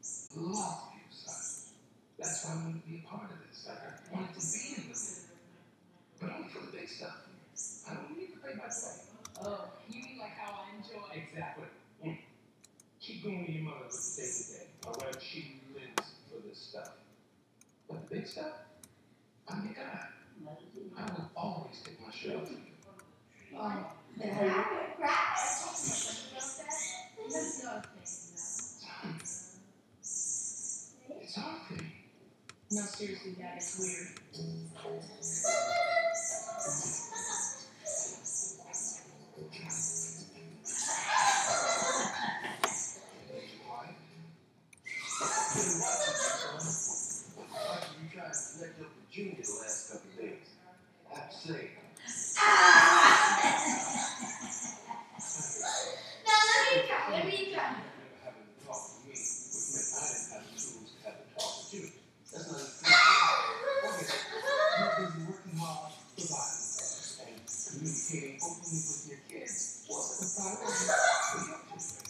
love you, son. That's why I wanted to be a part of this. Like, I wanted to be in the movie. But only for the big stuff. I don't need to pay my way. Oh, you mean like how I enjoy? Exactly. Keep going to your mother with the day-to-day. All right, she lives for this stuff. But the big stuff, I'm your guy. I will always take my shirt off for you. It's our thing. No, seriously, Dad, it's weird. You tried to connect up with Junior the last couple of days. I have to say. Now let me try. Never having to talk to me, which meant I didn't have the tools to have to talk to you. That's not okay. You're busy working hard, providing for us, and communicating openly with your kids wasn't a priority for you.